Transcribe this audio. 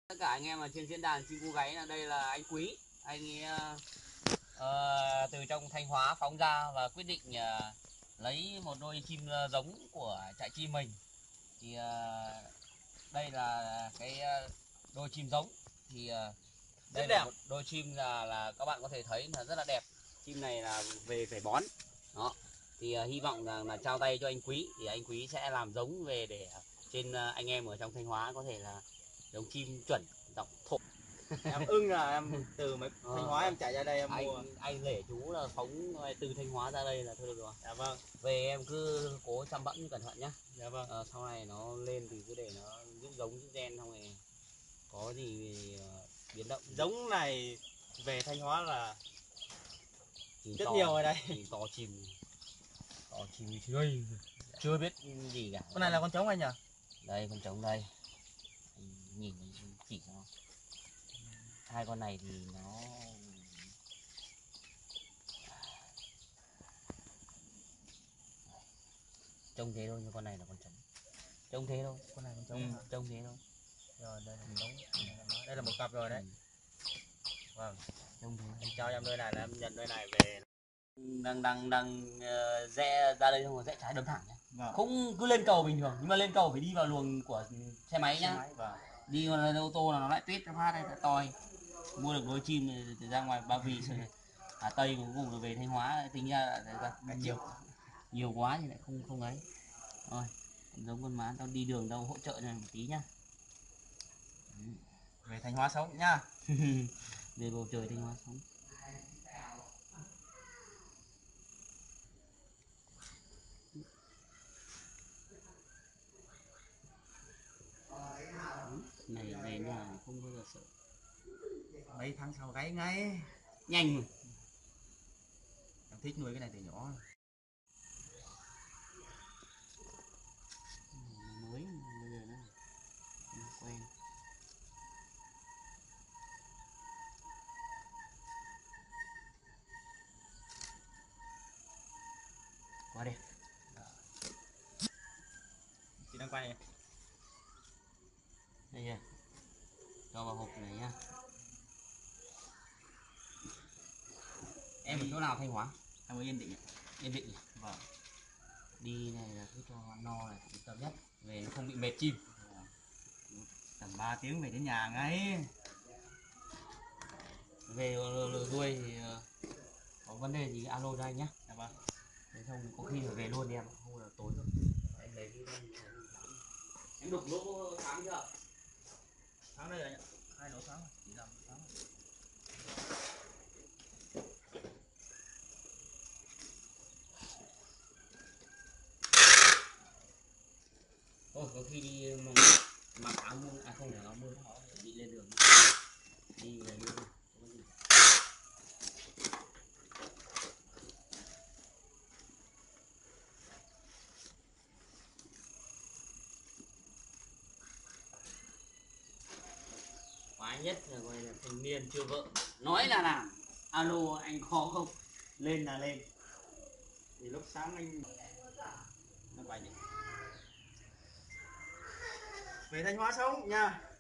Tất cả anh em ở trên diễn đàn chim cu gáy là đây là anh Quý, anh ấy từ trong Thanh Hóa phóng ra và quyết định lấy một đôi chim giống của trại chim mình. Thì đây là cái đôi chim giống, thì đây là một đôi chim là các bạn có thể thấy là rất là đẹp. Chim này là về phải bón đó, thì hy vọng rằng là trao tay cho anh Quý thì anh Quý sẽ làm giống về để trên anh em ở trong Thanh Hóa có thể là giống chim chuẩn giọng thổ. Em ưng là em từ Thanh Hóa em chạy ra đây em mua. Anh rể chú là phóng từ Thanh Hóa ra đây là thôi được rồi. Dạ vâng. Về em cứ cố chăm bẵm cẩn thận nhá. Dạ vâng. Sau này nó lên thì cứ để nó giữ giống giữ gen, xong rồi có gì biến động. Giống này về Thanh Hóa là chim rất to, nhiều ở đây. To chim chưa biết gì cả. Con này là con trống anh nhỉ? Đây con trống đây. Nhìn chỉ cho hai con này thì nó trông thế thôi, nhưng con này là con trống. Trông thế thôi, con này con trống. Trông thế thôi. Rồi đây là trống. Đây là một cặp rồi đấy. Vâng. Trông thế. Anh cho em đôi này là em nhận đôi này về. Đang rẽ ra đây xong rồi rẽ trái đâm thẳng nhá. Vâng. Không cứ lên cầu bình thường, nhưng mà lên cầu phải đi vào luồng của xe máy nhá. Vâng. Đi vào ô tô là nó lại tuyết nó phát đây lại toi. Mua được đôi chim này từ ra ngoài Ba Vì Hà Tây cuối cùng rồi về Thanh Hóa, tính ra là nhiều quá thì lại không ấy. Rồi, giống con má tao đi đường tao hỗ trợ này một tí nhá. Về Thanh Hóa sống nhá. Về bầu trời Thanh Hóa sống. Này về nhà không bao giờ sợ. Mấy tháng sau gáy ngay. Nhanh mà. Em thích nuôi cái này từ nhỏ. Mới bây giờ nó quen. Quá đẹp. Chị đang quay này. Đây kìa. Cho vào hộp này nhá. Em ở chỗ nào Thanh Hóa? Em ở Yên Định. Yên Định. Vâng. Đi này là cứ cho no là yên tâm nhất, về nó không bị mệt chim. Tầm 3 tiếng về đến nhà ngay. Về đuôi thì có vấn đề gì alo cho anh nhé. Dạ vâng. Thế xong có khi phải về luôn đi em, không là tối rồi. Em lấy em đục lỗ sáng chưa? Sáng đây rồi anh ạ. 2 lỗ sáng, chỉ làm sáng. Ôi, có khi đi mặc áo mưa, không phải áo mưa, nó bị lên đường. Đi về luôn. Quái nhất là gọi là thanh niên chưa vợ, nói là làm, alo anh khó không, lên là lên. Thì lúc sáng anh nó bay đi. Về Thanh Hóa sống nha.